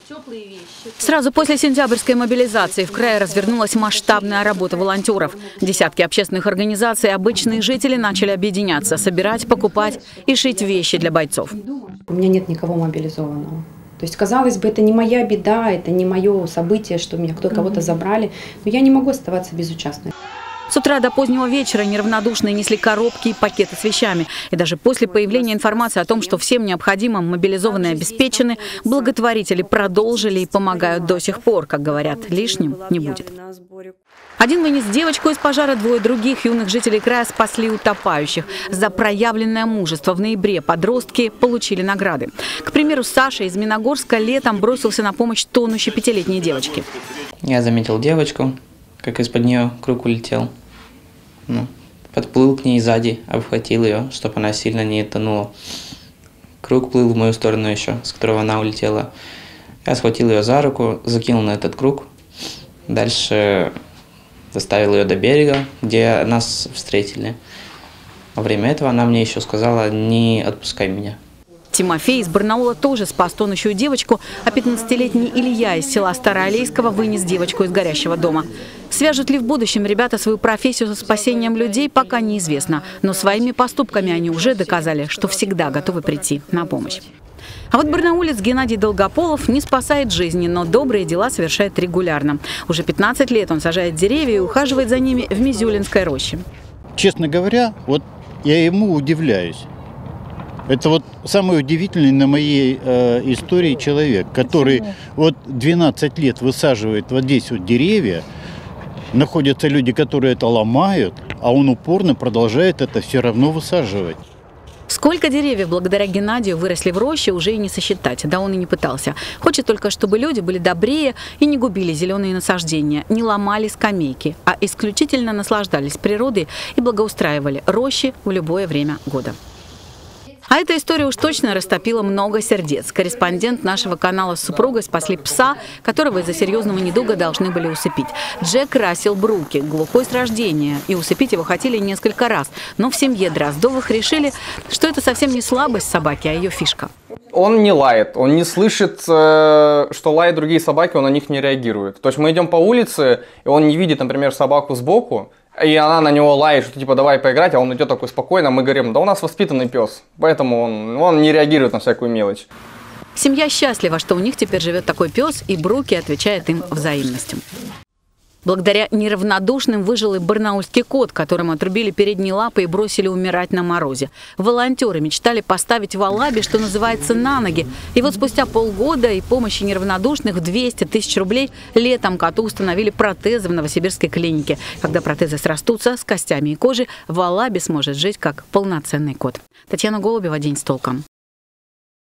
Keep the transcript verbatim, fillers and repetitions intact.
Сразу после сентябрьской мобилизации в крае развернулась масштабная работа волонтеров. Десятки общественных организаций и обычные жители начали объединяться, собирать, покупать и шить вещи для бойцов. У меня нет никого мобилизованного. То есть, казалось бы, это не моя беда, это не мое событие, что меня кто кого-то забрали, но я не могу оставаться безучастной. С утра до позднего вечера неравнодушные несли коробки и пакеты с вещами. И даже после появления информации о том, что всем необходимым мобилизованные обеспечены, благотворители продолжили и помогают до сих пор. Как говорят, лишним не будет. Один вынес девочку из пожара, двое других юных жителей края спасли утопающих. За проявленное мужество в ноябре подростки получили награды. К примеру, Саша из Миногорска летом бросился на помощь тонущей пятилетней девочке. Я заметил девочку, как из-под нее круг улетел. Ну, подплыл к ней сзади, обхватил ее, чтобы она сильно не тонула. Круг плыл в мою сторону еще, с которого она улетела. Я схватил ее за руку, закинул на этот круг. Дальше доставил ее до берега, где нас встретили. Во время этого она мне еще сказала: не отпускай меня. Тимофей из Барнаула тоже спас тонущую девочку, а пятнадцатилетний Илья из села Староалейского вынес девочку из горящего дома. Свяжут ли в будущем ребята свою профессию со спасением людей, пока неизвестно. Но своими поступками они уже доказали, что всегда готовы прийти на помощь. А вот барнаулец Геннадий Долгополов не спасает жизни, но добрые дела совершает регулярно. Уже пятнадцать лет он сажает деревья и ухаживает за ними в Мизюлинской роще. Честно говоря, вот я ему удивляюсь. Это вот самый удивительный на моей э, истории человек, который вот двенадцать лет высаживает вот здесь вот деревья. Находятся люди, которые это ломают, а он упорно продолжает это все равно высаживать. Сколько деревьев благодаря Геннадию выросли в роще, уже и не сосчитать. Да он и не пытался. Хочет только, чтобы люди были добрее и не губили зеленые насаждения, не ломали скамейки, а исключительно наслаждались природой и благоустраивали рощи в любое время года. А эта история уж точно растопила много сердец. Корреспондент нашего канала с супругой спасли пса, которого из-за серьезного недуга должны были усыпить. Джек красил бруки, глухой с рождения, и усыпить его хотели несколько раз. Но в семье Дроздовых решили, что это совсем не слабость собаки, а ее фишка. Он не лает, он не слышит, что лают другие собаки, он на них не реагирует. То есть мы идем по улице, и он не видит, например, собаку сбоку, и она на него лает, что типа давай поиграть, а он идет такой спокойно. Мы говорим: да у нас воспитанный пес, поэтому он, он не реагирует на всякую мелочь. Семья счастлива, что у них теперь живет такой пес, и Бруки отвечает им взаимностью. Благодаря неравнодушным выжил и барнаульский кот, которому отрубили передние лапы и бросили умирать на морозе. Волонтеры мечтали поставить Валаби, что называется, на ноги. И вот спустя полгода и помощи неравнодушных в двести тысяч рублей летом коту установили протезы в новосибирской клинике. Когда протезы срастутся с костями и кожей, Валаби сможет жить как полноценный кот. Татьяна Голубева, «День с толком».